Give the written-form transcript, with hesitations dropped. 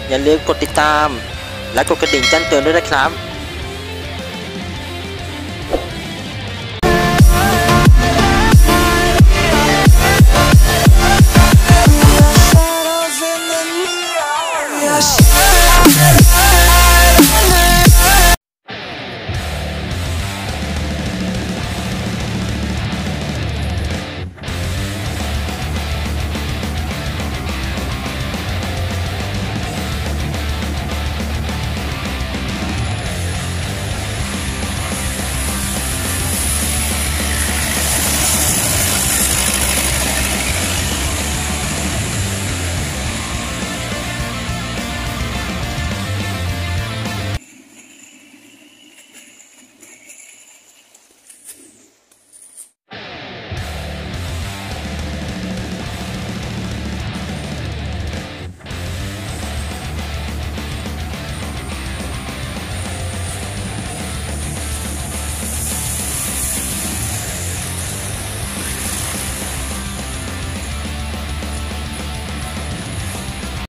อย่าลืมกดติดตามและกดกระดิ่งแจ้งเตือนด้วยนะครับ Yes.